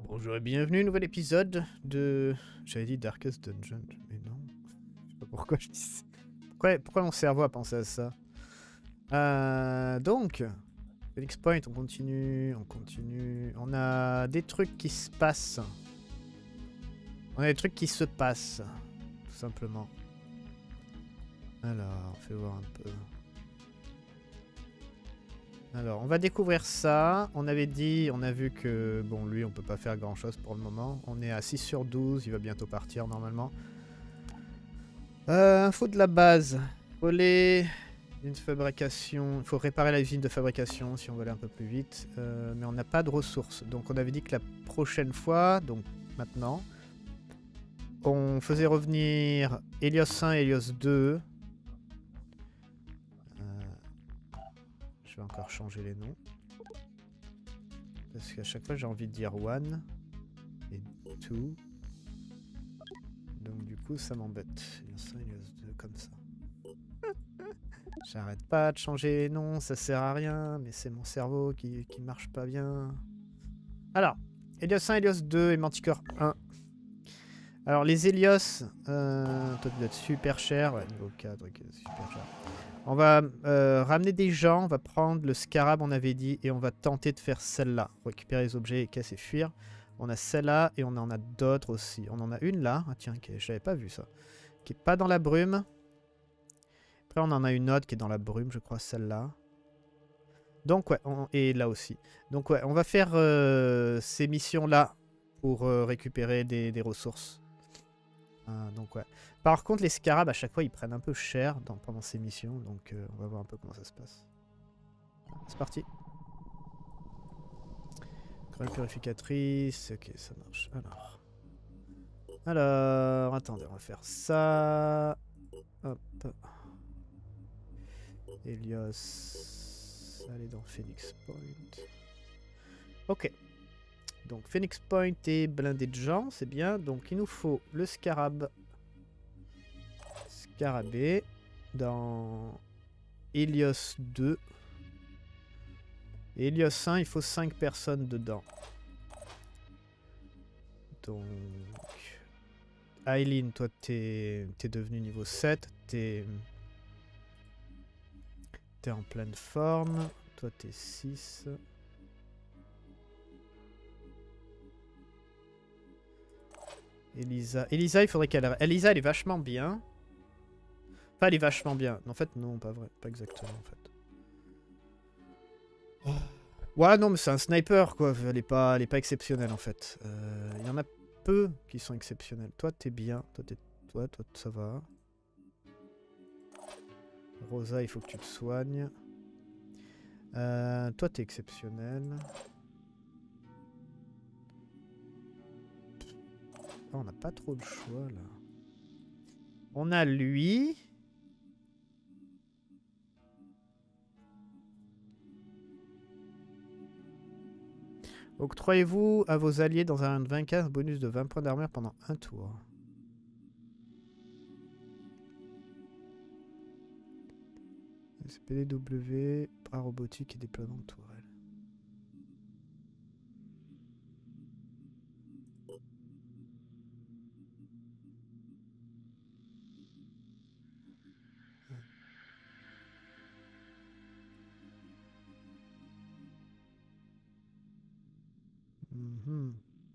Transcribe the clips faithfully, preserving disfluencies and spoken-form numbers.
Bonjour et bienvenue, nouvel épisode de... J'avais dit Darkest Dungeon, mais non. Je sais pas pourquoi je dis ça. Pourquoi, pourquoi mon cerveau a pensé à ça euh, Donc, Phoenix Point, on continue, on continue. On a des trucs qui se passent. On a des trucs qui se passent, tout simplement. Alors, on fait voir un peu... Alors, on va découvrir ça. On avait dit, on a vu que, bon, lui, on peut pas faire grand-chose pour le moment. On est à six sur douze, il va bientôt partir, normalement. Euh, info de la base. Voler une fabrication. Il faut réparer la usine de fabrication si on veut aller un peu plus vite. Euh, mais on n'a pas de ressources. Donc, on avait dit que la prochaine fois, donc maintenant, on faisait revenir Helios un et Helios deux. Je vais encore changer les noms. Parce qu'à chaque fois j'ai envie de dire one et two. Donc du coup ça m'embête. Helios un, Helios deux comme ça. J'arrête pas de changer les noms, ça sert à rien, mais c'est mon cerveau qui, qui marche pas bien. Alors, Helios un, Helios deux et Manticore un. Alors les Helios, euh, toi tu dois être super cher, ouais, niveau quatre, okay, super cher. On va euh, ramener des gens, on va prendre le scarab, on avait dit, et on va tenter de faire celle-là. Récupérer les objets, et casser, fuir. On a celle-là, et on en a d'autres aussi. On en a une là, ah tiens, okay, je n'avais pas vu ça. Qui est pas dans la brume. Après on en a une autre qui est dans la brume, je crois, celle-là. Donc ouais, on... et là aussi. Donc ouais, on va faire euh, ces missions-là pour euh, récupérer des, des ressources. Ah, donc ouais. Par contre, les scarabs, à chaque fois, ils prennent un peu cher dans, pendant ces missions. Donc euh, on va voir un peu comment ça se passe. C'est parti. Grêle purificatrice. Ok, ça marche. Alors. Alors, attendez, on va faire ça. Hop. Helios. Allez dans Phoenix Point. Ok. Donc Phoenix Point est blindé de gens, c'est bien. Donc il nous faut le scarab. Scarabée. Dans Helios deux. Et Helios un, il faut cinq personnes dedans. Donc... Aileen, toi t'es es devenu niveau sept. T'es... T'es en pleine forme. Toi t'es six. Elisa. Elisa, il faudrait qu'elle... Elisa, elle est vachement bien. Enfin, elle est vachement bien. En fait, non, pas vrai. Pas exactement, en fait. Oh. Ouais, non, mais c'est un sniper, quoi. Elle est pas, elle est pas exceptionnelle, en fait. Il euh, y en a peu qui sont exceptionnels. Toi, t'es bien. Toi, t'es... Toi, toi, ça va. Rosa, il faut que tu te soignes. Euh, toi, t'es exceptionnel. Oh, on n'a pas trop de choix, là. On a lui... Octroyez-vous à vos alliés dans un vingt-quatre bonus de vingt points d'armure pendant un tour. S P D W, bras robotique et déploiement de tourelle. Mm-hmm.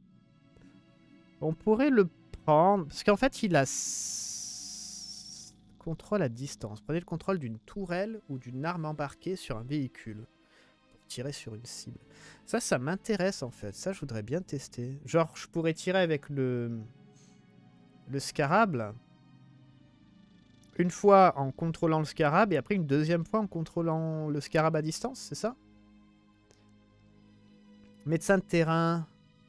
On pourrait le prendre, parce qu'en fait il a s... contrôle à distance. Prenez le contrôle d'une tourelle ou d'une arme embarquée sur un véhicule pour tirer sur une cible. Ça, ça m'intéresse en fait. Ça, je voudrais bien tester. Genre, je pourrais tirer avec le le scarab là. Une fois en contrôlant le scarab et après une deuxième fois en contrôlant le scarab à distance, c'est ça? Médecin de terrain.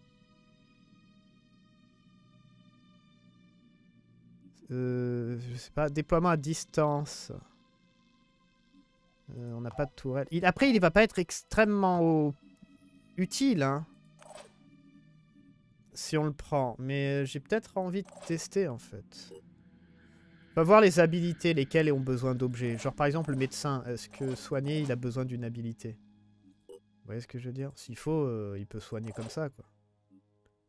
Euh, je sais pas, déploiement à distance. Euh, on n'a pas de tourelle. Il, après, il va pas être extrêmement au... utile, hein. Si on le prend. Mais j'ai peut-être envie de tester, en fait. On va voir les habilités, lesquelles ont besoin d'objets. Genre, par exemple, le médecin. Est-ce que soigner, il a besoin d'une habilité? Vous voyez ce que je veux dire? S'il faut, euh, il peut soigner comme ça, quoi.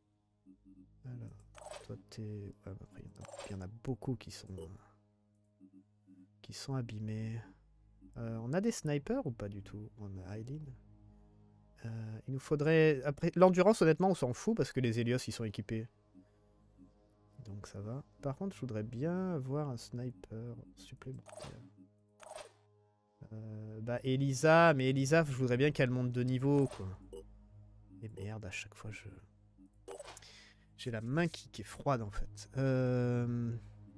Alors, toi t'es... Ouais, bah après, il y, en a... il y en a beaucoup qui sont... qui sont abîmés. Euh, on a des snipers ou pas du tout? On a Eileen. Euh, il nous faudrait... Après, l'endurance, honnêtement, on s'en fout parce que les Helios, ils sont équipés. Donc ça va. Par contre, je voudrais bien avoir un sniper supplémentaire. Euh, bah, Elisa, mais Elisa, je voudrais bien qu'elle monte de niveau, quoi. Et merde, à chaque fois, je... J'ai la main qui, qui est froide, en fait. Euh...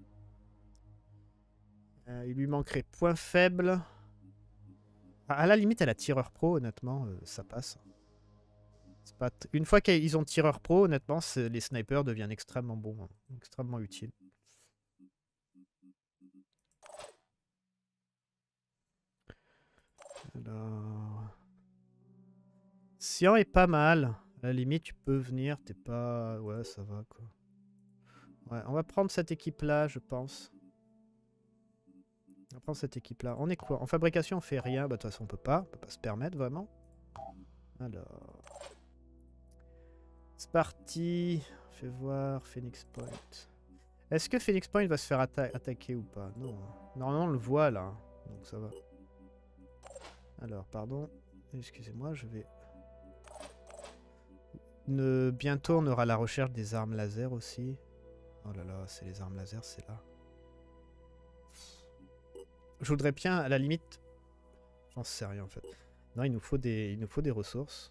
Euh, il lui manquerait point faible. À la limite, elle a tireur pro, honnêtement, euh, ça passe. Pas Une fois qu'ils ont tireur pro, honnêtement, les snipers deviennent extrêmement bons, hein, extrêmement utiles. Alors... Sian est pas mal. À la limite, tu peux venir, t'es pas... Ouais, ça va, quoi. Ouais, on va prendre cette équipe-là, je pense. On va prendre cette équipe-là. On est quoi? En fabrication, on fait rien. Bah, de toute façon, on peut pas. On peut pas se permettre, vraiment. Alors... C'est parti. Fais voir Phoenix Point. Est-ce que Phoenix Point va se faire atta attaquer ou pas? Non. Normalement, on le voit, là. Donc, ça va. Alors, pardon. Excusez-moi, je vais... Ne... Bientôt, on aura la recherche des armes laser aussi. Oh là là, c'est les armes laser, c'est là. Je voudrais bien, à la limite... J'en sais rien, en fait. Non, il nous faut des, il nous faut des ressources.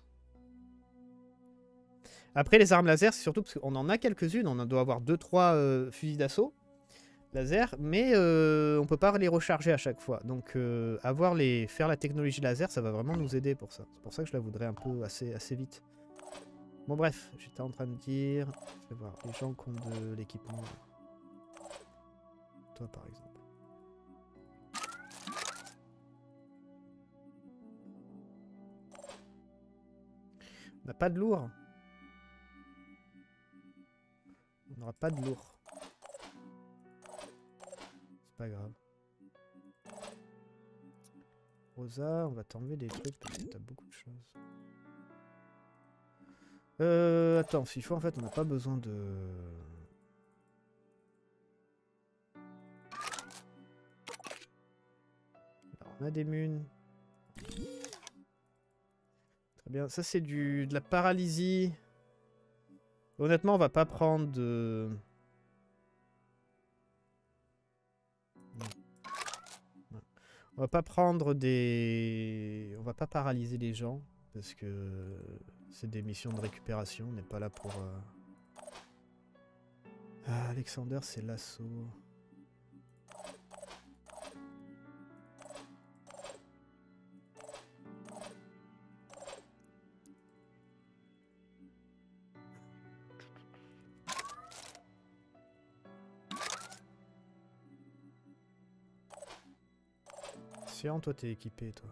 Après, les armes laser, c'est surtout parce qu'on en a quelques-unes. On en doit avoir deux trois euh, fusils d'assaut laser, mais euh, on peut pas les recharger à chaque fois. Donc, euh, avoir les, faire la technologie laser, ça va vraiment nous aider pour ça. C'est pour ça que je la voudrais un peu assez, assez vite. Bon, bref, j'étais en train de dire... Je vais voir, les gens qui ont de l'équipement. Toi, par exemple. On n'a pas de lourd. On n'aura pas de lourd. C'est pas grave. Rosa, on va t'enlever des trucs parce que t'as beaucoup de choses. Euh, attends, s'il faut, en fait, on n'a pas besoin de... Alors, on a des munes. Très bien, ça c'est du de la paralysie. Honnêtement, on va pas prendre de... On va pas prendre des... On va pas paralyser les gens, parce que c'est des missions de récupération, on n'est pas là pour... Euh... Ah, Alexander, c'est l'assaut. Sian, toi t'es équipé, toi.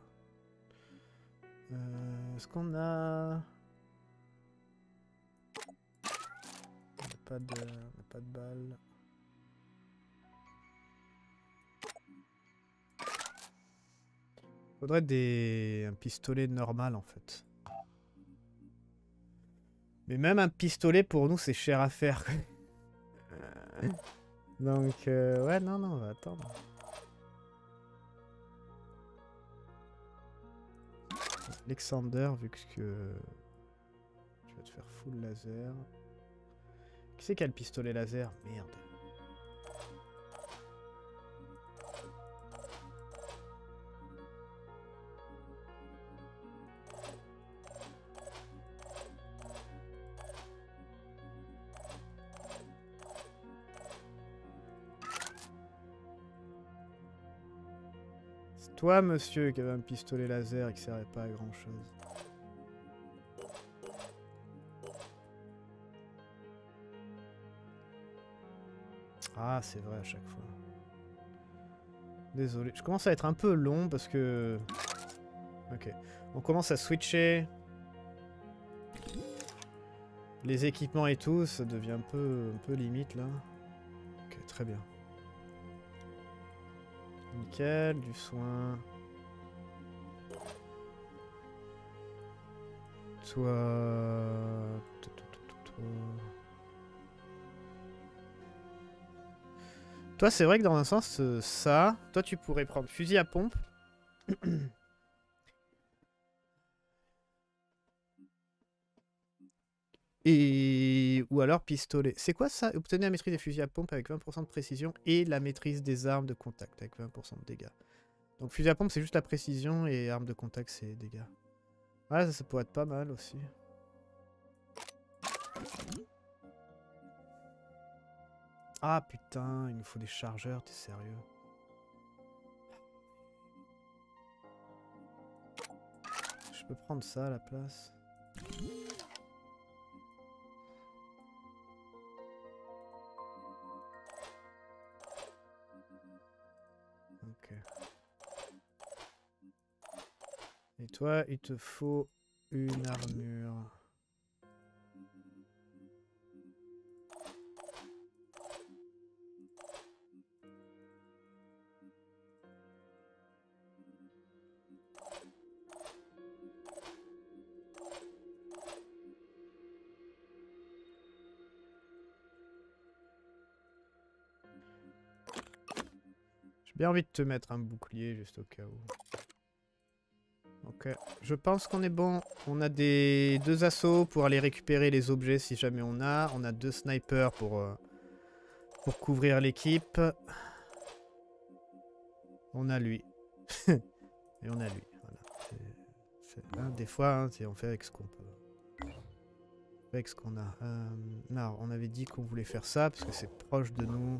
Euh, Est-ce qu'on a... On n'a pas de... On n'a pas de balles. Faudrait des... un pistolet normal, en fait. Mais même un pistolet, pour nous, c'est cher à faire. Donc, euh, ouais, non, non, on va attendre. Alexander, vu que tu vas te faire full laser. Qui c'est qui a le pistolet laser? Merde. C'est toi, monsieur, qui avait un pistolet laser et qui servait pas à grand chose. Ah, c'est vrai à chaque fois. Désolé. Je commence à être un peu long parce que... Ok. On commence à switcher. Les équipements et tout, ça devient un peu, un peu limite là. Ok, très bien. Nickel, du soin. Toi... Toi... toi, toi, toi. Toi, c'est vrai que dans un sens, euh, ça... Toi, tu pourrais prendre fusil à pompe. Et... Ou alors pistolet. C'est quoi ça? Obtenez la maîtrise des fusils à pompe avec vingt pour cent de précision et la maîtrise des armes de contact avec vingt pour cent de dégâts. Donc fusil à pompe, c'est juste la précision et arme de contact, c'est dégâts. Ouais, ça, ça pourrait être pas mal aussi. Ah putain, il nous faut des chargeurs, t'es sérieux? Je peux prendre ça à la place. Ok. Et toi, il te faut une armure. J'ai bien envie de te mettre un bouclier juste au cas où. Ok, je pense qu'on est bon. On a des deux assauts pour aller récupérer les objets si jamais on a. On a deux snipers pour, euh, pour couvrir l'équipe. On a lui. Et on a lui. Voilà. C'est, c'est, hein, des fois, hein, on fait avec ce qu'on peut. Avec ce qu'on a. Euh, non, on avait dit qu'on voulait faire ça parce que c'est proche de nous.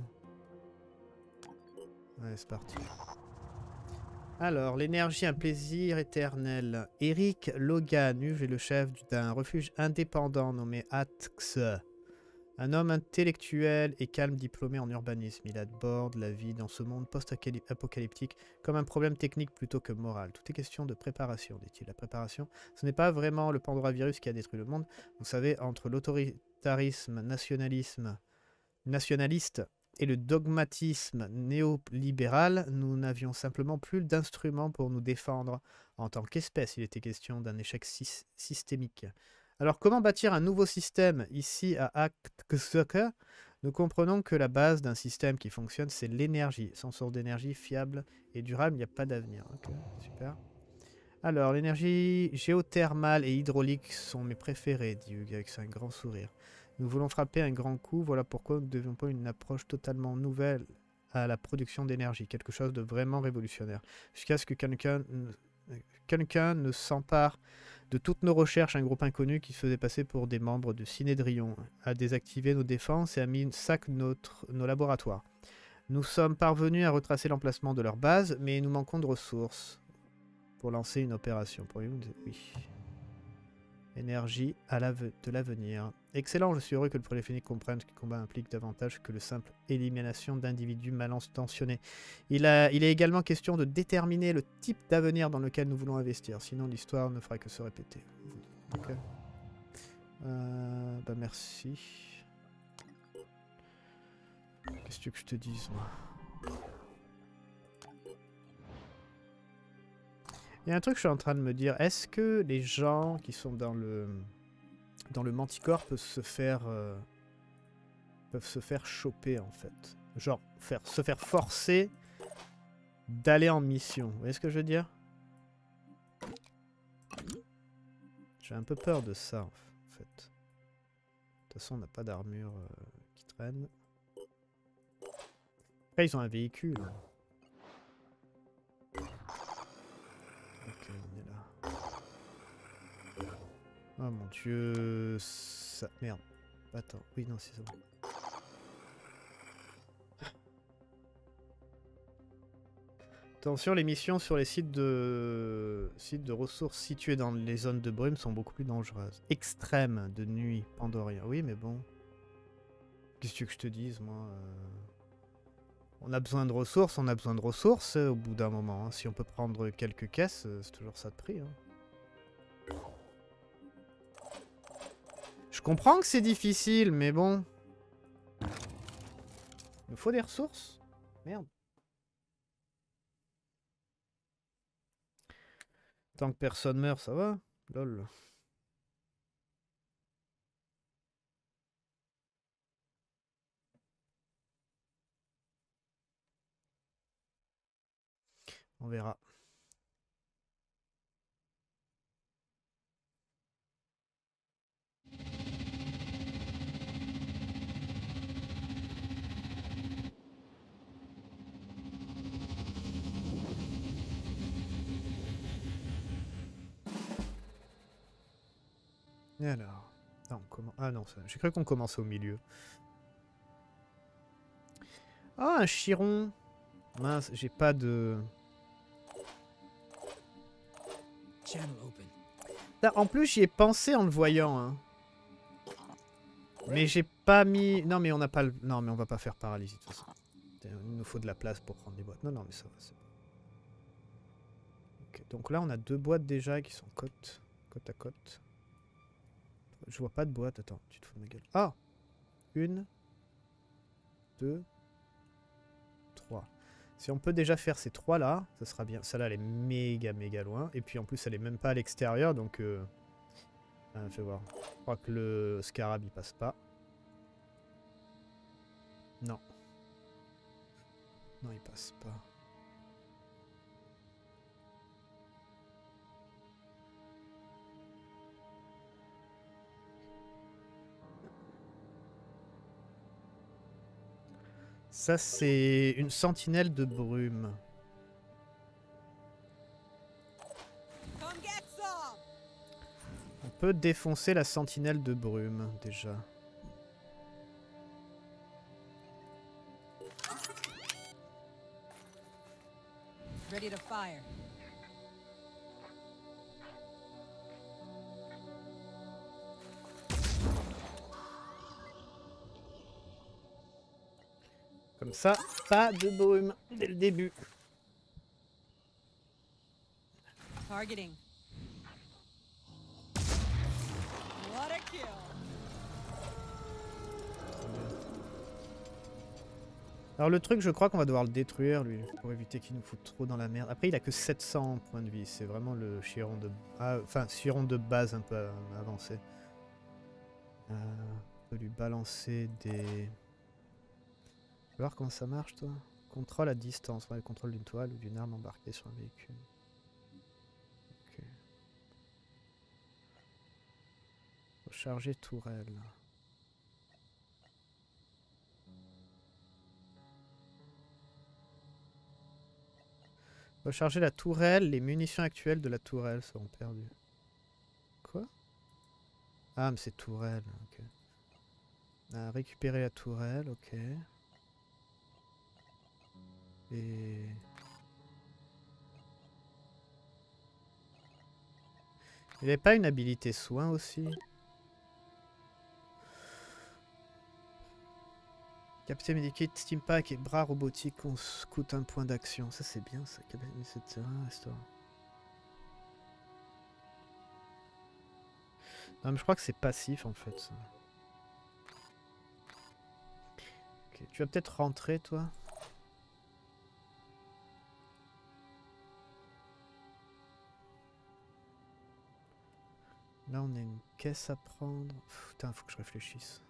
Ouais, c'est parti. Alors, l'énergie, un plaisir éternel. Eric Logan, est le chef d'un refuge indépendant nommé Atx. Un homme intellectuel et calme diplômé en urbanisme. Il aborde la vie dans ce monde post-apocalyptique comme un problème technique plutôt que moral. Tout est question de préparation, dit-il. La préparation, ce n'est pas vraiment le Pandora-virus qui a détruit le monde. Vous savez, entre l'autoritarisme, nationalisme, nationaliste et le dogmatisme néolibéral, nous n'avions simplement plus d'instruments pour nous défendre. En tant qu'espèce, il était question d'un échec sy systémique. Alors, comment bâtir un nouveau système? Ici, à Aktsaka, nous comprenons que la base d'un système qui fonctionne, c'est l'énergie. Sans source d'énergie fiable et durable, il n'y a pas d'avenir. Ok, super. Alors, l'énergie géothermale et hydraulique sont mes préférées, dit Hugues avec un grand sourire. Nous voulons frapper un grand coup, voilà pourquoi nous ne devions pas une approche totalement nouvelle à la production d'énergie, quelque chose de vraiment révolutionnaire, jusqu'à ce que quelqu'un quelqu'un ne s'empare de toutes nos recherches, un groupe inconnu qui se faisait passer pour des membres de Cinédrion, a désactivé nos défenses et a mis une sac notre, nos laboratoires. Nous sommes parvenus à retracer l'emplacement de leur base, mais nous manquons de ressources pour lancer une opération. Pourriez-vous nous... Oui. Énergie à la de l'avenir. Excellent, je suis heureux que le Polyphénique comprenne que le combat implique davantage que le simple élimination d'individus mal intentionnés. Il, a, il est également question de déterminer le type d'avenir dans lequel nous voulons investir, sinon l'histoire ne fera que se répéter. Ok. Euh, bah merci. Qu'est-ce que tu veux que je te dise, moi? Il y a un truc que je suis en train de me dire. Est-ce que les gens qui sont dans le dans le Manticore peuvent se faire euh, peuvent se faire choper en fait, genre faire se faire forcer d'aller en mission. Vous voyez ce que je veux dire? J'ai un peu peur de ça en fait. De toute façon, on n'a pas d'armure euh, qui traîne. Après, ils ont un véhicule. Ok, on est là. Oh mon dieu, ça... Merde. Attends, oui, non, c'est ça. Attention, les missions sur les sites de... sites de ressources situés dans les zones de brume sont beaucoup plus dangereuses. Extrême de nuit, Pandorien. Oui, mais bon. Qu'est-ce que tu veux que je te dise, moi euh... On a besoin de ressources, on a besoin de ressources euh, au bout d'un moment. Hein. Si on peut prendre quelques caisses, euh, c'est toujours ça de prix. Hein. Je comprends que c'est difficile, mais bon. Il nous faut des ressources. Merde. Tant que personne meurt, ça va. Lol. On verra. Et alors non, comment... Ah non, j'ai cru qu'on commençait au milieu. Ah, un chiron. Mince, j'ai pas de... En plus, j'y ai pensé en le voyant. Hein. Mais j'ai pas mis... Non, mais on n'a pas le... Non, mais on va pas faire paralysie de toute façon. Il nous faut de la place pour prendre des boîtes. Non, non, mais ça va, c'est bon. Okay, donc là, on a deux boîtes déjà qui sont côte, côte à côte. Je vois pas de boîte. Attends, tu te fous de ma gueule. Ah! Une. Deux. Trois. Si on peut déjà faire ces trois là, ça sera bien. Celle-là, elle est méga méga loin. Et puis en plus, elle est même pas à l'extérieur. Donc, euh... ah, fais voir. Je crois que le scarab il passe pas. Non. Non, il passe pas. Ça, c'est une sentinelle de brume. On peut défoncer la sentinelle de brume, déjà. Ready to fire. Comme ça, pas de brume dès le début. Targeting. What a kill. Alors le truc, je crois qu'on va devoir le détruire, lui, pour éviter qu'il nous foute trop dans la merde. Après, il a que sept cents points de vie. C'est vraiment le chiron de... Ah, enfin, chiron de base un peu avancé. Euh, on peut lui balancer des... Tu vas voir comment ça marche, toi? Contrôle à distance, ouais, le contrôle d'une toile ou d'une arme embarquée sur un véhicule. Ok. Recharger tourelle. Recharger la tourelle, les munitions actuelles de la tourelle seront perdues. Quoi? Ah, mais c'est tourelle, ok. Ah, récupérer la tourelle, ok. Et... Il n'y avait pas une habilité soin aussi? Capacité médikit, Steam Pack et bras robotiques coûtent un point d'action. Ça c'est bien ça. Capacité restaure. Non mais je crois que c'est passif en fait ça. Okay. Tu vas peut-être rentrer toi? Là on a une caisse à prendre. Putain, faut que je réfléchisse.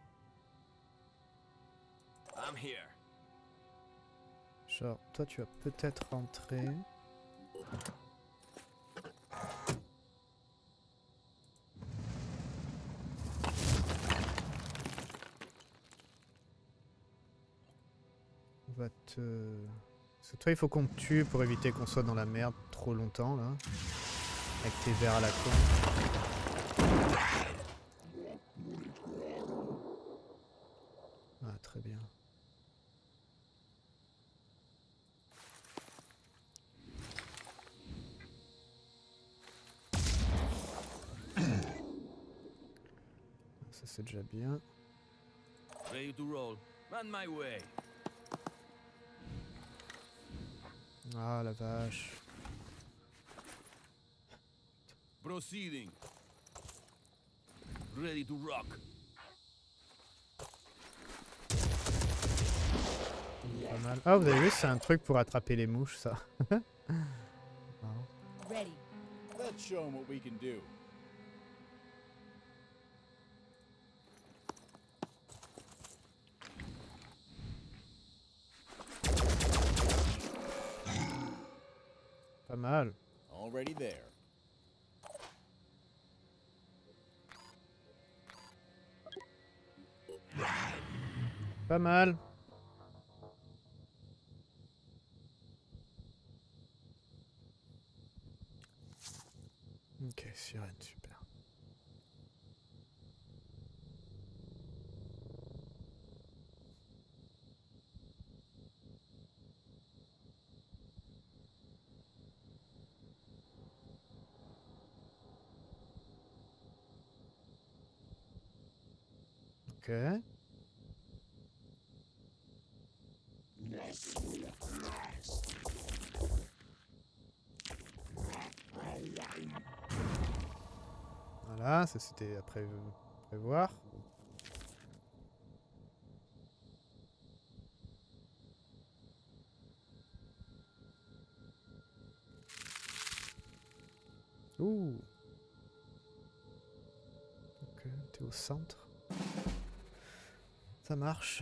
I'm here. Genre, toi tu vas peut-être rentrer. On va te... Parce que toi il faut qu'on te tue pour éviter qu'on soit dans la merde trop longtemps là. Avec tes verres à la con. Ah très bien. Ça c'est déjà bien. Ready to roll. On my way. Ah la vache. Proceeding. Ready to rock. Pas mal. Ah vous avez vu, c'est un truc pour attraper les mouches ça. Ready. Let's show 'em what we can do. Pas mal. Already there. Pas mal. Ok, sirène, super. Ok. Voilà, ça c'était à pré prévoir. Ouh. Ok, t'es au centre. Ça marche.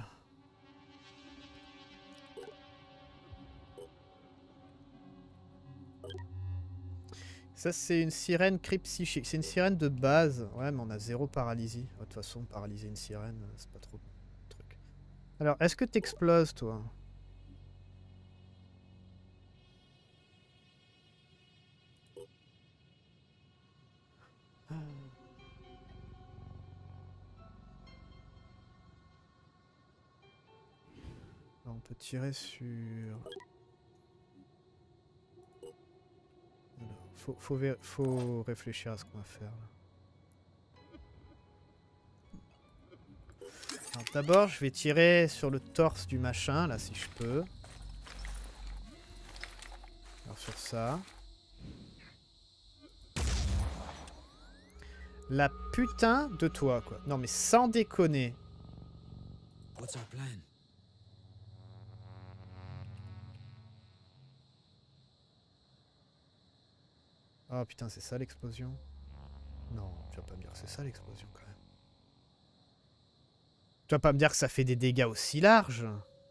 Ça c'est une sirène cryptpsychique. C'est une sirène de base. Ouais, mais on a zéro paralysie. De toute façon, paralyser une sirène, c'est pas trop le truc. Alors, est-ce que t'exploses, toi? On peut tirer sur... Alors, faut, faut, faut réfléchir à ce qu'on va faire. D'abord, je vais tirer sur le torse du machin, là, si je peux. Alors, sur ça. La putain de toi, quoi. Non, mais sans déconner. What's our plan? Oh putain, c'est ça l'explosion? Non, tu vas pas me dire que c'est ça l'explosion quand même. Tu vas pas me dire que ça fait des dégâts aussi larges?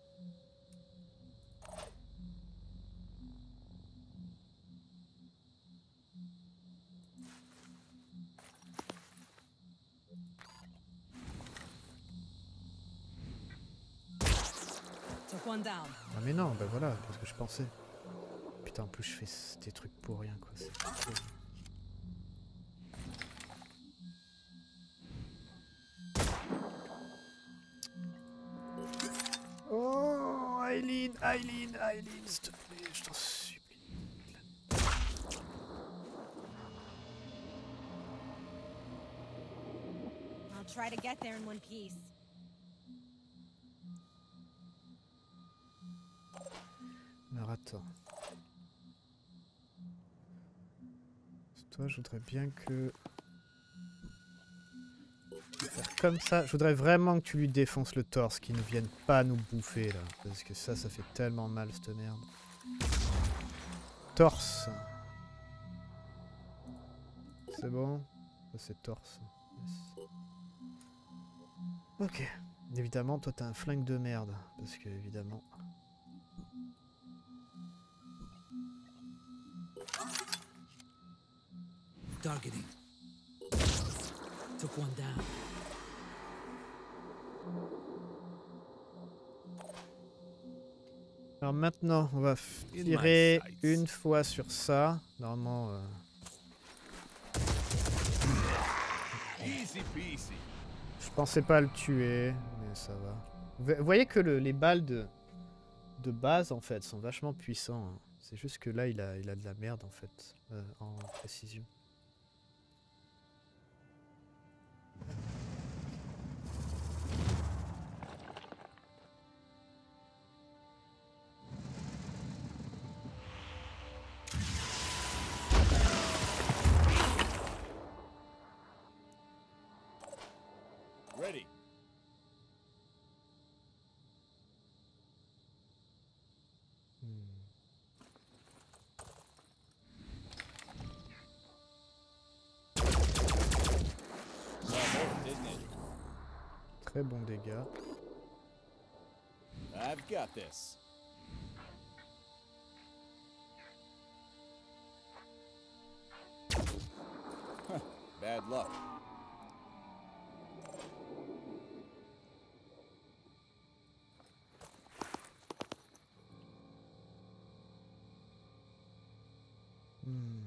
Ah mais non, bah voilà, parce que je pensais. Putain, en plus je fais des trucs pour rien, quoi. C'est trop... Oh, Aileen, Aileen, Aileen, s'il te plaît, je t'en supplie. I'll try to get there in one piece. Alors attends. Toi, je voudrais bien que... Faire comme ça. Je voudrais vraiment que tu lui défonces le torse, qu'il ne vienne pas nous bouffer là. Parce que ça, ça fait tellement mal cette merde. Torse. C'est bon? Ça c'est torse. Yes. Ok. Évidemment, toi t'as un flingue de merde. Parce que évidemment... Targeting. Took one down. Alors maintenant, on va tirer une fois sur ça. Normalement... Euh... Je pensais pas le tuer, mais ça va. Vous voyez que le, les balles de, de base, en fait, sont vachement puissants. Hein. C'est juste que là, il a, il a de la merde, en fait, euh, en précision. Ready. Très bon dégât. I've got this. bad luck. Hmm.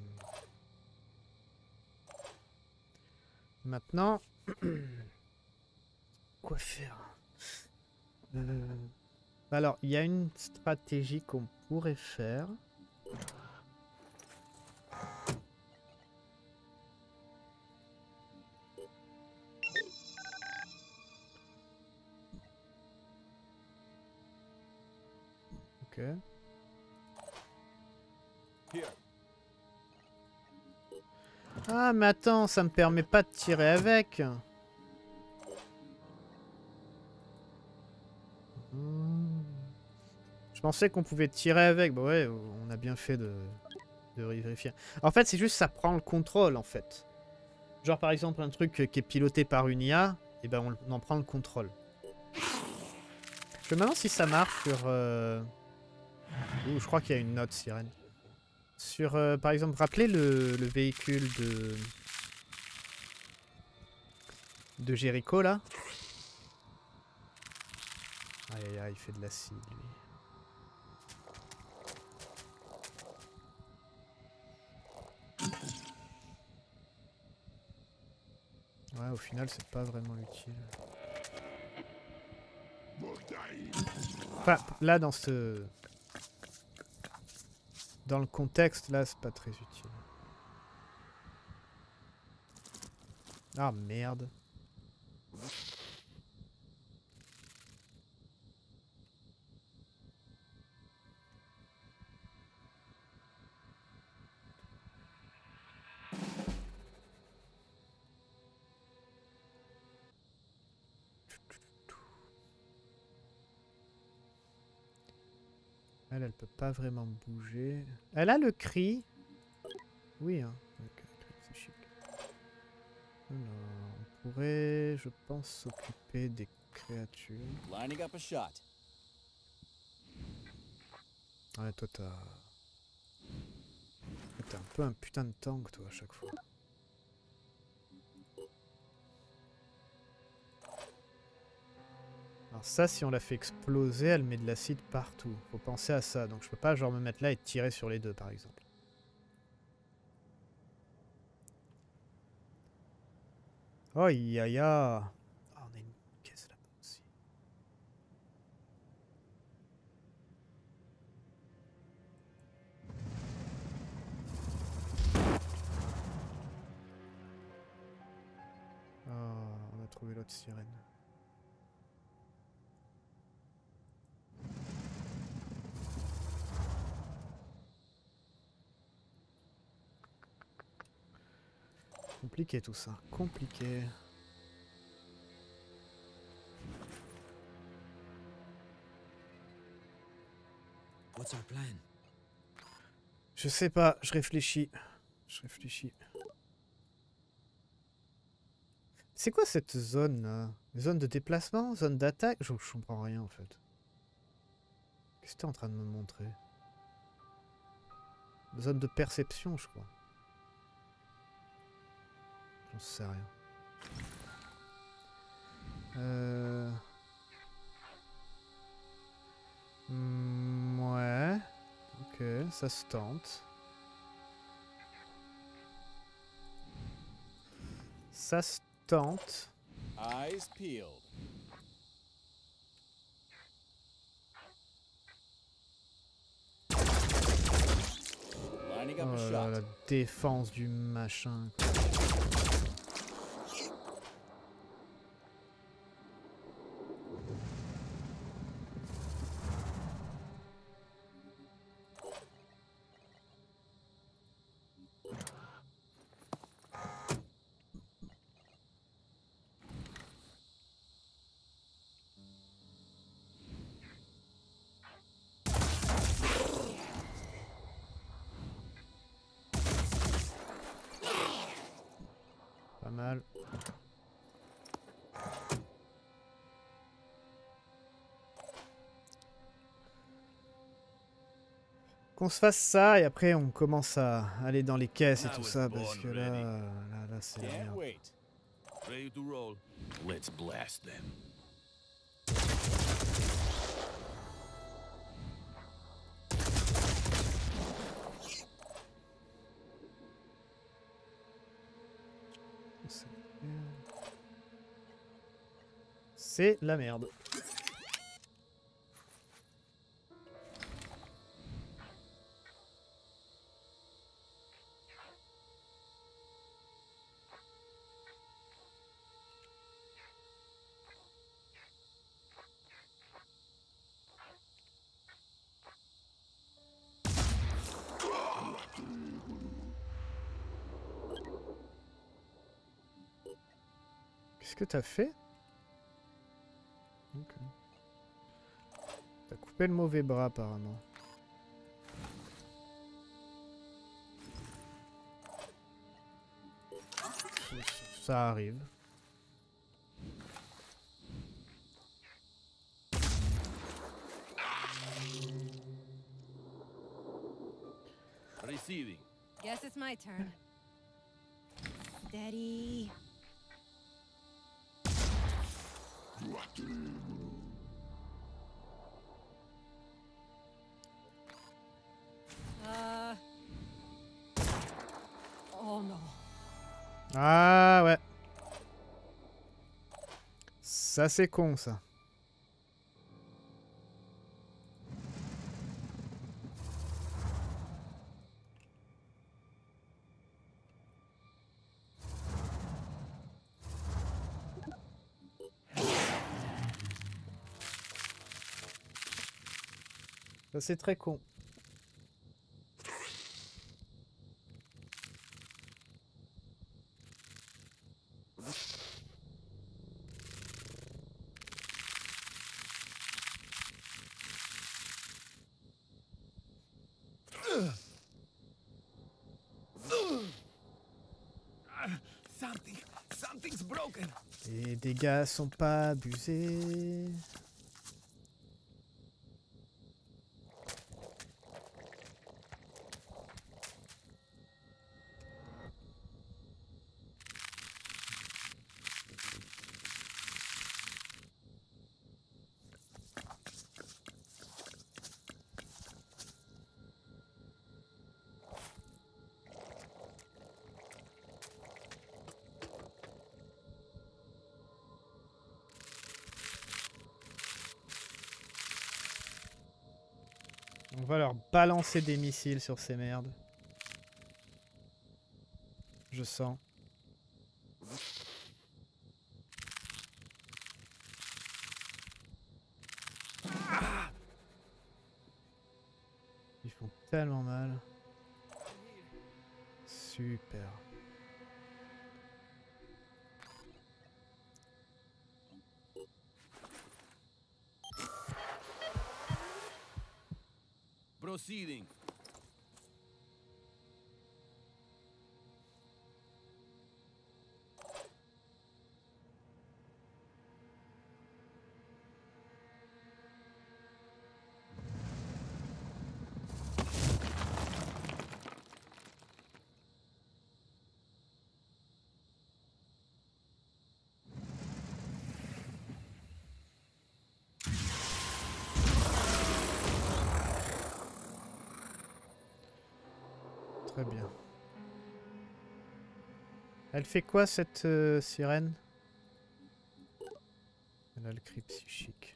Maintenant, quoi faire? euh... Alors, il y a une stratégie qu'on pourrait faire. Ok. Here. Ah, mais attends, ça me permet pas de tirer avec. Hmm. Je pensais qu'on pouvait tirer avec. Bah ouais, on a bien fait de, de vérifier. En fait, c'est juste ça prend le contrôle, en fait. Genre, par exemple, un truc qui est piloté par une I A, et ben on, on en prend le contrôle. Je me demande si ça marche sur... Euh... Ouh, je crois qu'il y a une note, sirène. Sur, euh, par exemple, rappelez le, le véhicule de... de Jericho, là. Aïe, aïe, aïe, il fait de l'acide, lui. Ouais, au final, c'est pas vraiment utile. Enfin, là, dans ce... Dans le contexte, là, c'est pas très utile. Ah, merde. Elle, elle peut pas vraiment bouger. Elle a le cri. Oui, hein. Okay, c'est chic. Alors, on pourrait, je pense, s'occuper des créatures. Lining up a shot. Ouais, toi, t'as... T'es un peu un putain de tank, toi, à chaque fois. Alors ça, si on la fait exploser, elle met de l'acide partout. Faut penser à ça. Donc je peux pas genre me mettre là et tirer sur les deux, par exemple. Oh, ya ya. Oh, on a une caisse là-bas aussi. Oh, on a trouvé l'autre sirène. Compliqué tout ça, compliqué. What's our plan? Je sais pas, je réfléchis. Je réfléchis. C'est quoi cette zone là? Zone de déplacement? Zone d'attaque? Je, je comprends rien en fait. Qu'est-ce que tu es en train de me montrer? Zone de perception, je crois. J'en sais rien. Euh... Mm, ouais. Ok, ça se tente. Ça se tente. Eyes peeled. Lining up Oh a là shot. là, la défense du machin, quoi. Qu'on se fasse ça et après on commence à aller dans les caisses et I tout was ça parce born que là, ready. là, là c'est la Can't merde. wait. Ready to roll. Let's blast them. C'est la merde. Qu'est-ce que t'as fait? Ok. T'as coupé le mauvais bras apparemment. Ça arrive. Receiving. Guess it's my turn. Steady. Uh. Oh no. Ah ouais. Ça c'est con ça. Ça c'est très con. Something, something's broken. Les dégâts sont pas abusés. On va leur balancer des missiles sur ces merdes. Je sens. Ils font tellement mal. Super. Proceeding. Très bien. Elle fait quoi cette euh, sirène? Elle a le cri psychique.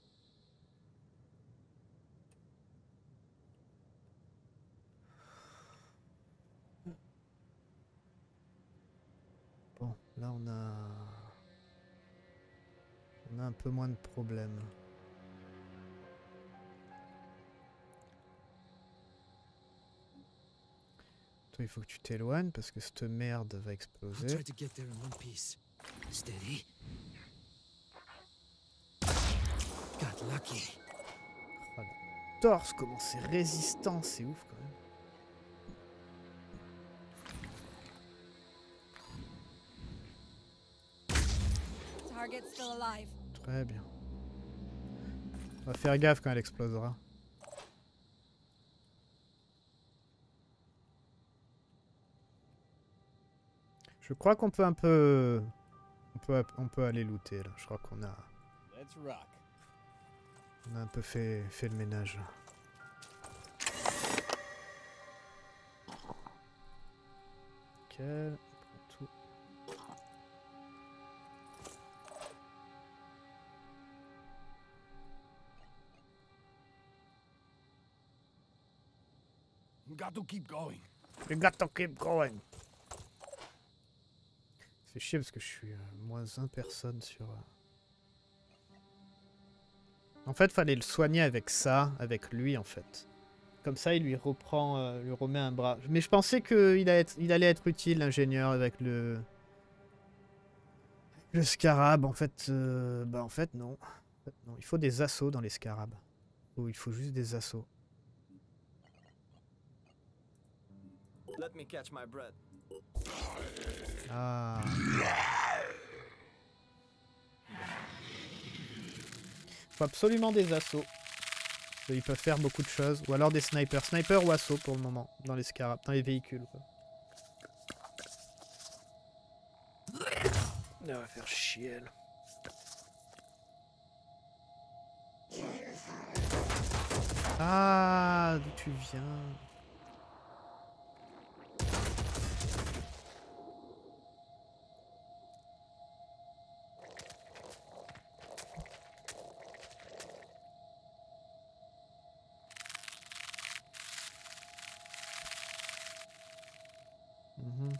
Bon, là on a... On a un peu moins de problèmes. Toi, il faut que tu t'éloignes parce que cette merde va I'll exploser. try to get there in one piece. Steady. Got lucky. Oh, le torse, comment c'est résistant, c'est ouf quand même. Target's still alive. Très bien. On va faire gaffe quand elle explosera. Je crois qu'on peut un peu... On peut, on peut aller looter là. Je crois qu'on a... Let's rock. On a un peu fait, fait le ménage. Nickel. On prend tout. Got to keep going. We got to keep going. C'est chier parce que je suis euh, moins un personne sur... euh, En fait, fallait le soigner avec ça, avec lui, en fait. Comme ça, il lui reprend, euh, lui remet un bras. Mais je pensais qu'il allait être, il allait être utile, l'ingénieur, avec le... Le scarab. En fait, euh, bah en fait, non. En fait, non. Il faut des assauts dans les scarabs. Ou il faut juste des assauts. Let me catch my breath. Ah. Faut absolument des assauts. Ils peuvent faire beaucoup de choses. Ou alors des snipers. Sniper ou assaut pour le moment. Dans les scarabs, dans les véhicules. Quoi. Ça va faire chier. Là. Ah, d'où tu viens? Mhm.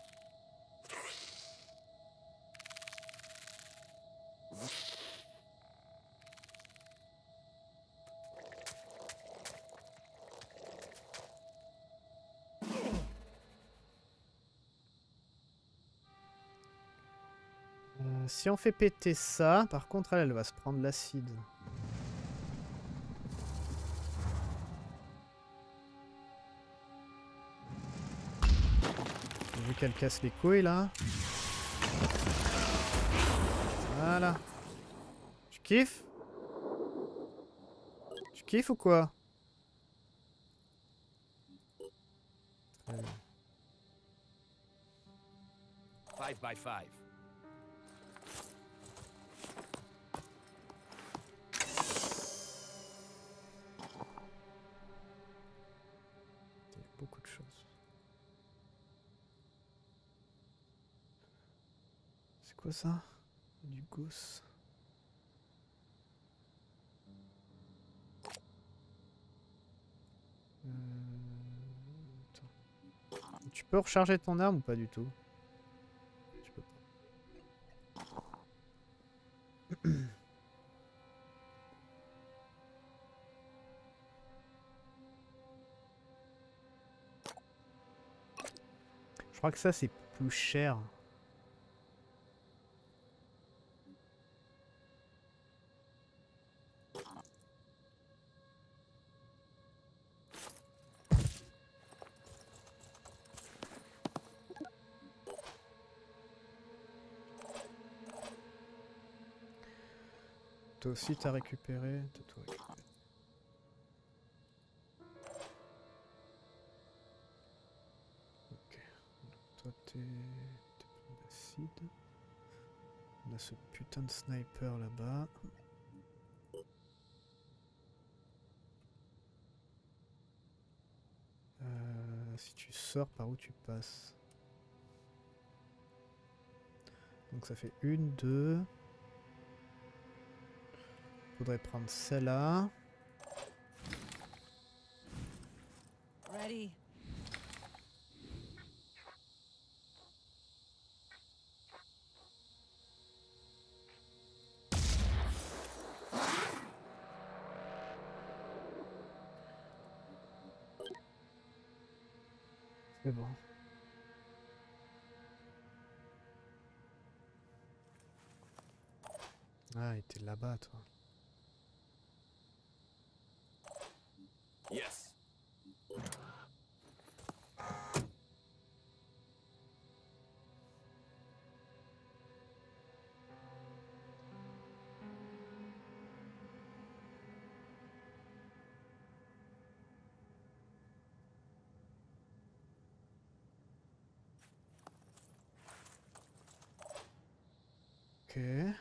Euh, si on fait péter ça, par contre, elle, elle va se prendre l'acide. Vu qu'elle casse les couilles là. Voilà. Tu kiffes? Tu kiffes ou quoi? Très bien. Five by five. Il y a beaucoup de choses. C'est quoi ça? Du gousse. Euh, attends. Tu peux recharger ton arme ou pas du tout? Tu peux pas. Je crois que ça c'est plus cher. Toi aussi t'as récupéré, t'as tout récupéré. Ok. Toi t'es... t'es plein d'acide. On a ce putain de sniper là-bas. Euh, si tu sors, par où tu passes? Donc ça fait une, deux... Faudrait prendre celle-là. Ready. C'est bon. Ah, il était là-bas, toi. Yes. Ok.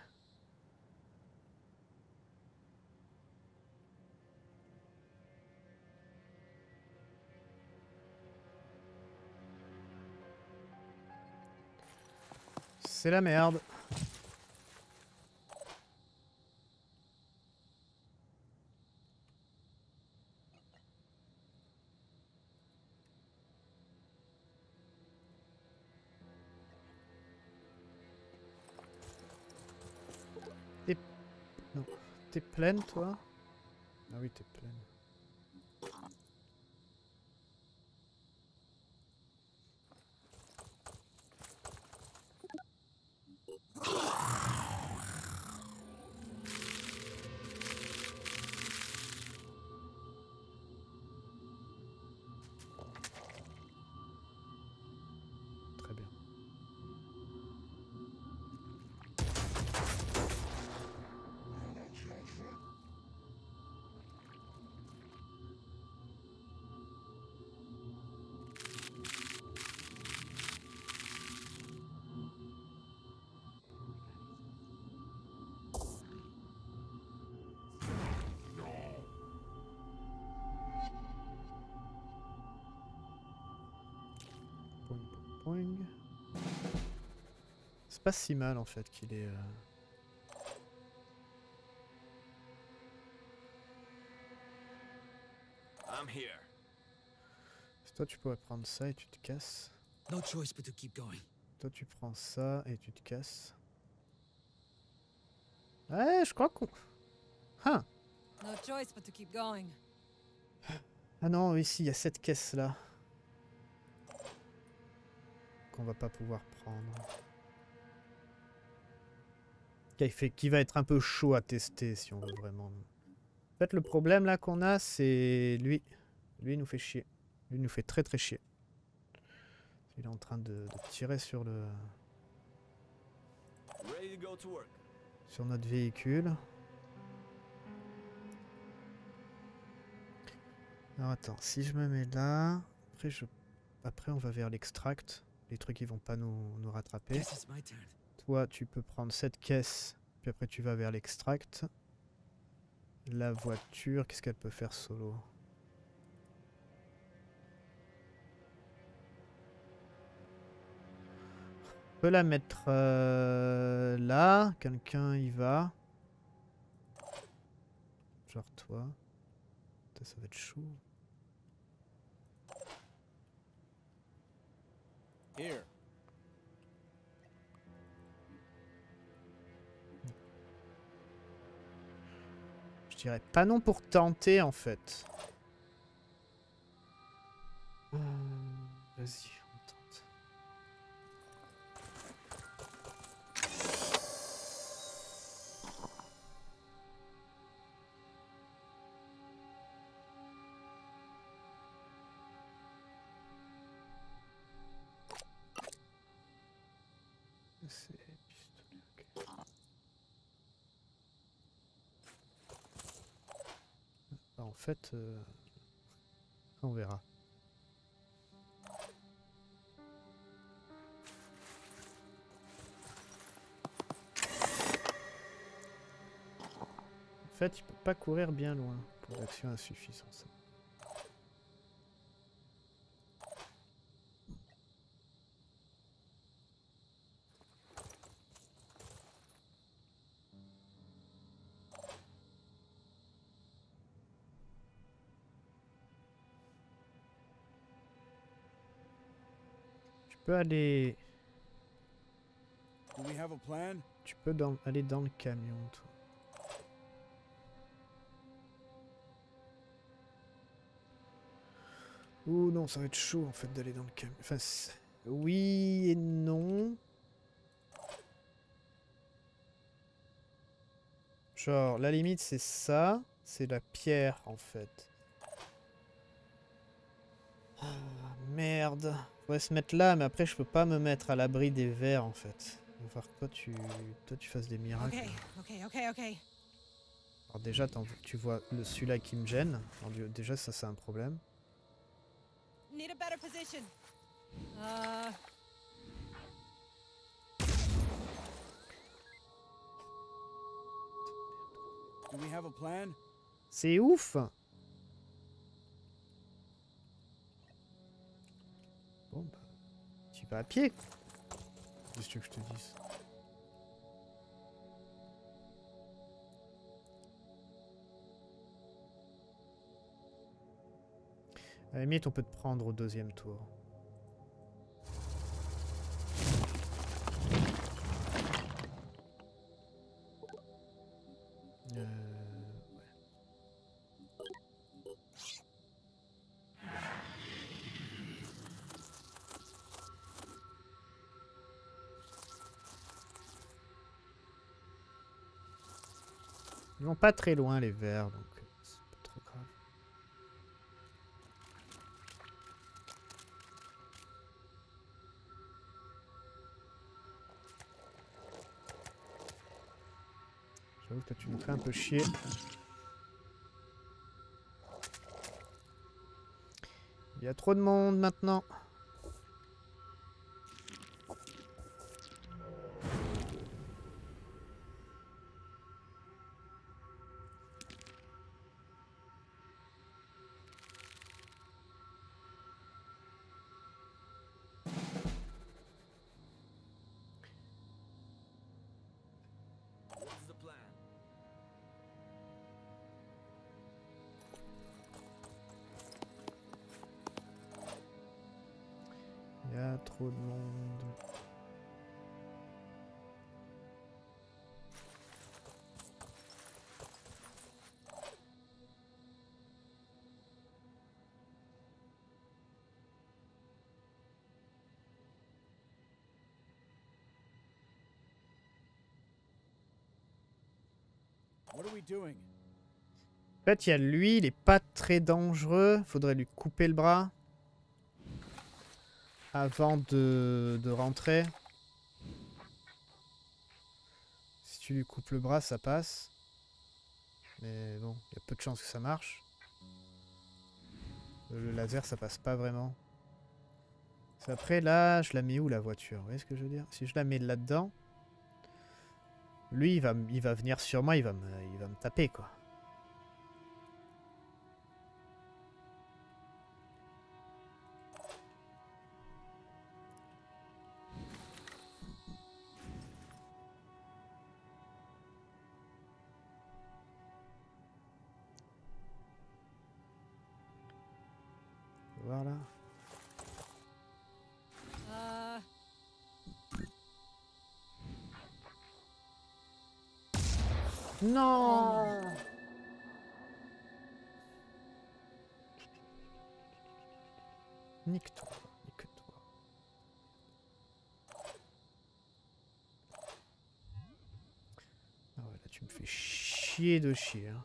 C'est la merde. T'es... Non. T'es pleine, toi? Ah oui, t'es pleine. Très bien. Poing, poing, poing. C'est pas si mal en fait qu'il est... euh, I'm here. Toi tu pourrais prendre ça et tu te casses. No choice but to keep going. Toi tu prends ça et tu te casses. Ouais, je crois qu'on... Ah, No choice but to keep going. ah non, ici il y a cette caisse là. Qu'on va pas pouvoir prendre. Qui, fait, qui va être un peu chaud à tester si on veut vraiment. En fait le problème là qu'on a c'est lui. Lui il nous fait chier. Lui il nous fait très très chier. Il est en train de, de tirer sur le... Ready to go to work. sur notre véhicule. Alors attends, si je me mets là, après, je... après on va vers l'extract. Les trucs ils vont pas nous, nous rattraper. Guess it's my turn. Toi tu peux prendre cette caisse, puis après tu vas vers l'extract. La voiture, qu'est-ce qu'elle peut faire solo? On peut la mettre euh, là, quelqu'un y va. Genre toi. Ça, ça va être chaud. Here. Je dirais pas non pour tenter en fait. Euh, Vas-y, on tente. C'est pistolet, ok. Bah, en fait, euh, on verra. En fait, il peut pas courir bien loin pour l'action insuffisante. Tu peux aller, Do we have a plan? tu peux dans, aller dans le camion, toi. Ouh non, ça va être chaud en fait d'aller dans le camion. Enfin, c'est- oui et non. Genre, la limite c'est ça, c'est la pierre en fait. Ah, merde. Faudrait se mettre là, mais après je peux pas me mettre à l'abri des vers en fait. Il va falloir que toi tu, toi, tu fasses des miracles. Okay, okay, okay, okay. Alors déjà, t'en- tu vois le celui-là qui me gêne. Alors, déjà, ça c'est un problème. Need a better position. Uh, Do we have a plan? C'est ouf. Bon bah, tu vas à pied. Qu'est-ce que je te dise? À la limite, on peut te prendre au deuxième tour. Euh... Ils vont pas très loin les verts, donc c'est pas trop grave. J'avoue que toi tu nous fais un peu chier. Il y a trop de monde maintenant. What's the plan? Il y a trop de monde. What are we doing? En fait, il y a lui, il est pas très dangereux. Faudrait lui couper le bras avant de, de rentrer. Si tu lui coupes le bras, ça passe. Mais bon, il y a peu de chances que ça marche. Le laser, ça passe pas vraiment. Après, là, je la mets où la voiture? Vous voyez ce que je veux dire? Si je la mets là-dedans, lui, il va, m- il va venir sur moi, il va me, il va me taper, quoi. Faut voir là. Uh, Non! Nique-toi, nique-toi. Ah ouais, là tu me fais chier de chier. Hein.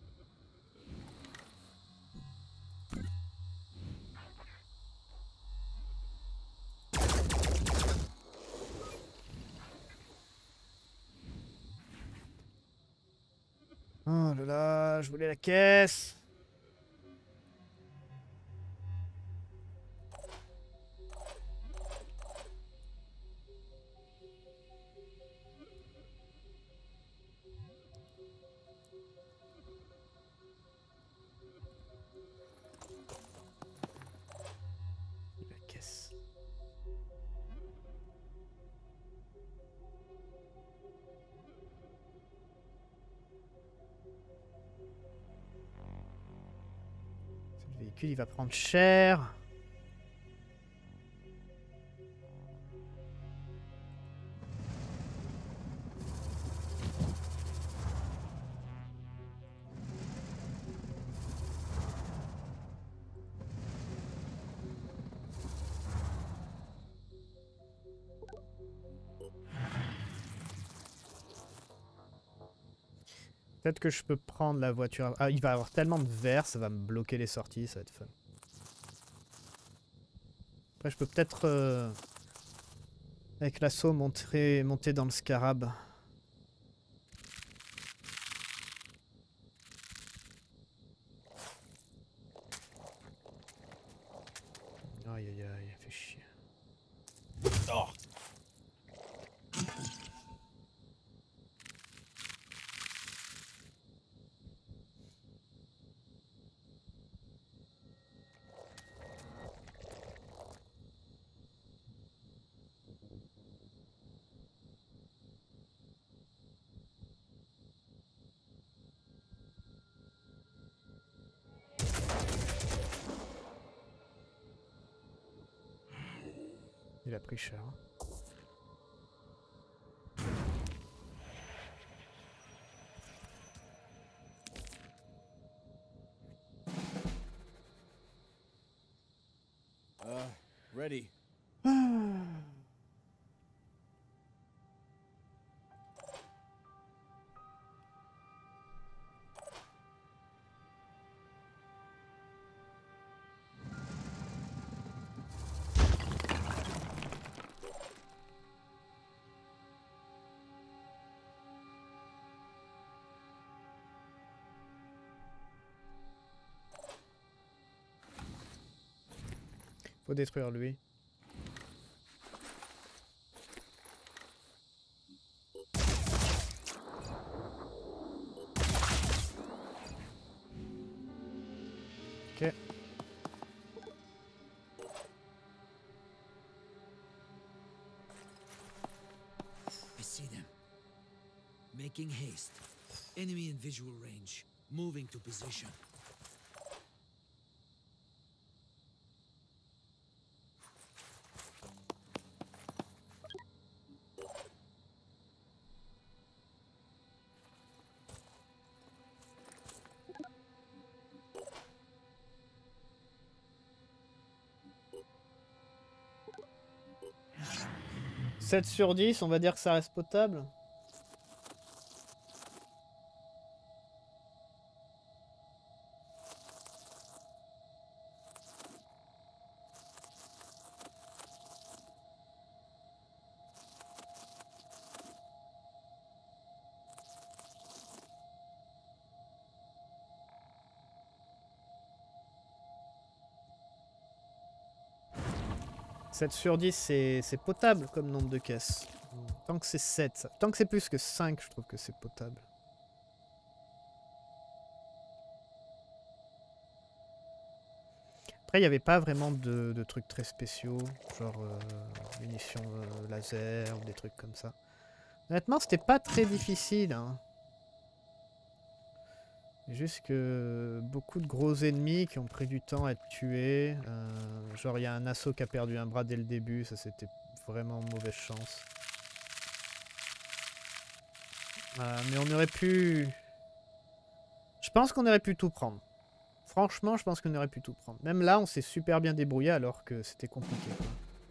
Oh là là, je voulais la caisse. La caisse. Ce véhicule, il va prendre cher. Peut-être que je peux prendre la voiture. Ah, il va y avoir tellement de verre, ça va me bloquer les sorties, ça va être fun. Après, je peux peut-être, euh, avec l'assaut, monter, monter dans le scarab. Aïe aïe aïe, fait chier. Oh. Il a pris cher. Uh, ready. Faut détruire lui. Ok. I see them. Making haste. Enemy in visual range. Moving to position. sept sur dix, on va dire que ça reste potable. sept sur dix, c'est potable comme nombre de caisses. Tant que c'est sept, tant que c'est plus que cinq, je trouve que c'est potable. Après, il n'y avait pas vraiment de, de trucs très spéciaux, genre euh, munitions euh, laser ou des trucs comme ça. Honnêtement, c'était pas très difficile. Hein. Juste que beaucoup de gros ennemis qui ont pris du temps à être tués. Euh, genre, il y a un assaut qui a perdu un bras dès le début. Ça, c'était vraiment mauvaise chance. Euh, mais on aurait pu... Je pense qu'on aurait pu tout prendre. Franchement, je pense qu'on aurait pu tout prendre. Même là, on s'est super bien débrouillé alors que c'était compliqué. Quoi.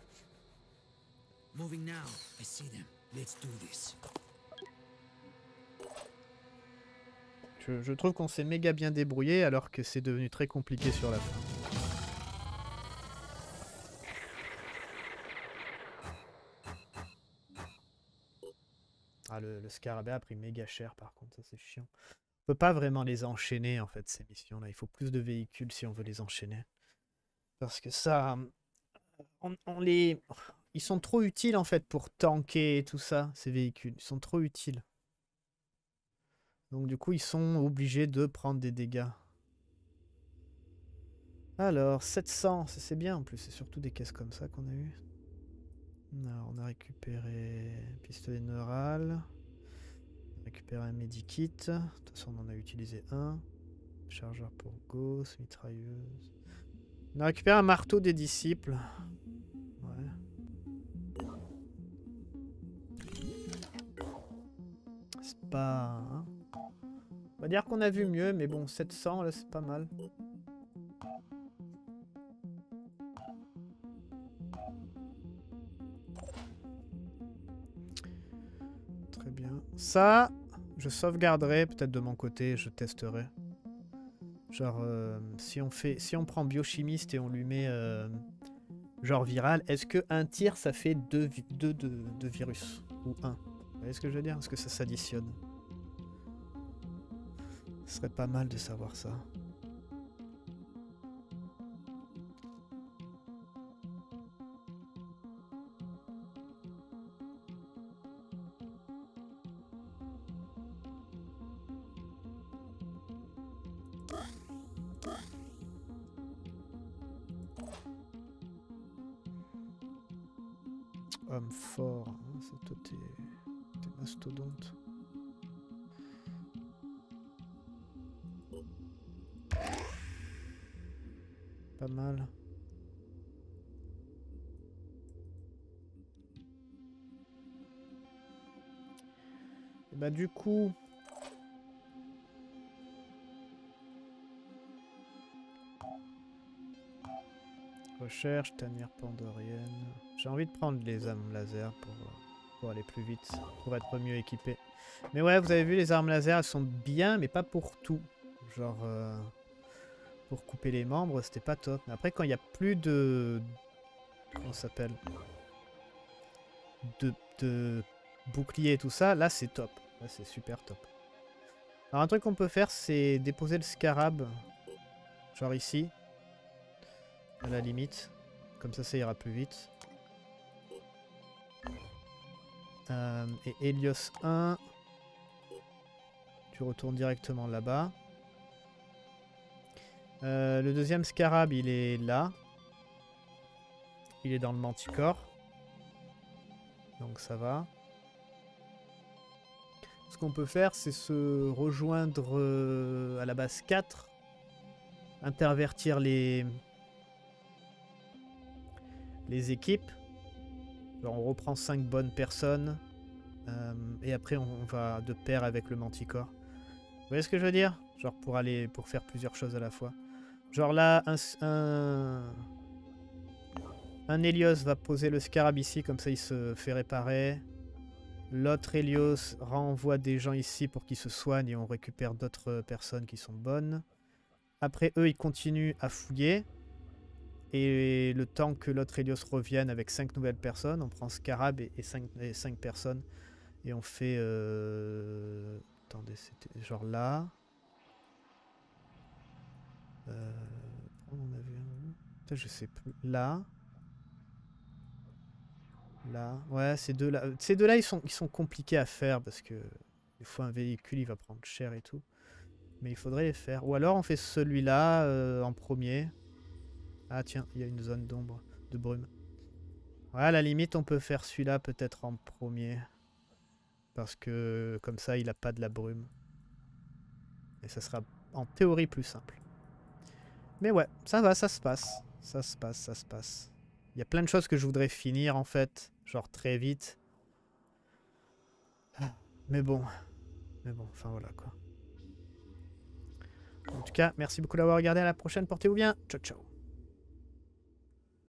Moving now. I see them. Let's do this. Je, je trouve qu'on s'est méga bien débrouillé alors que c'est devenu très compliqué sur la fin. Ah, le, le scarabée a pris méga cher par contre, ça c'est chiant. On peut pas vraiment les enchaîner en fait ces missions là, il faut plus de véhicules si on veut les enchaîner. Parce que ça, on, on les... Ils sont trop utiles en fait pour tanker et tout ça, ces véhicules, ils sont trop utiles. Donc du coup ils sont obligés de prendre des dégâts. Alors, sept cents, c'est bien en plus, c'est surtout des caisses comme ça qu'on a eu. Alors, on a récupéré pistolet neural. On a récupéré un medikit. De toute façon, on en a utilisé un. Chargeur pour Gauss, mitrailleuse. On a récupéré un marteau des disciples. Ouais. C'est pas... Hein, on va dire qu'on a vu mieux, mais bon, sept cents, là, c'est pas mal. Très bien. Ça, je sauvegarderai peut-être de mon côté, je testerai. Genre, euh, si on fait, si on prend biochimiste et on lui met euh, genre viral, est-ce que un tir ça fait deux, deux, deux, deux virus ou un? Vous voyez ce que je veux dire? Est-ce que ça s'additionne? Ce serait pas mal de savoir ça. Homme fort, hein, c'est toi t'es mastodonte. Pas mal. Bah du coup... Recherche, tanière pandorienne. J'ai envie de prendre les armes laser pour, pour aller plus vite, pour être mieux équipé. Mais ouais, vous avez vu, les armes laser, elles sont bien, mais pas pour tout. Genre, euh, pour couper les membres, c'était pas top. Mais après, quand il n'y a plus de... Comment ça s'appelle de, de bouclier et tout ça, là, c'est top. Là, c'est super top. Alors, un truc qu'on peut faire, c'est déposer le scarab. Genre ici. À la limite. Comme ça, ça ira plus vite. Euh, et Helios un. Tu retournes directement là-bas. Euh, le deuxième scarab, il est là. Il est dans le manticore. Donc ça va. Ce qu'on peut faire, c'est se rejoindre euh, à la base quatre. Intervertir les... les équipes. Alors on reprend cinq bonnes personnes. Euh, et après on va de pair avec le manticore. Vous voyez ce que je veux dire? Genre pour aller pour faire plusieurs choses à la fois. Genre là, un, un, un Helios va poser le scarab ici, comme ça il se fait réparer. L'autre Helios renvoie des gens ici pour qu'ils se soignent et on récupère d'autres personnes qui sont bonnes. Après eux, ils continuent à fouiller. Et le temps que l'autre Helios revienne avec cinq nouvelles personnes, on prend Scarab et cinq personnes. Et on fait... Euh... Attendez, c'était genre là. Euh... On en a vu un... Putain, je sais plus. Là. Là. Ouais, ces deux-là. Ces deux-là, ils sont, ils sont compliqués à faire parce que des fois, un véhicule, il va prendre cher et tout. Mais il faudrait les faire. Ou alors, on fait celui-là euh, en premier. Ah tiens, il y a une zone d'ombre, de brume. Ouais, à la limite, on peut faire celui-là peut-être en premier. Parce que comme ça, il n'a pas de la brume. Et ça sera en théorie plus simple. Mais ouais, ça va, ça se passe. Ça se passe, ça se passe. Il y a plein de choses que je voudrais finir en fait. Genre très vite. Mais bon. Mais bon, enfin voilà quoi. En tout cas, merci beaucoup d'avoir regardé. À la prochaine. Portez-vous bien. Ciao, ciao.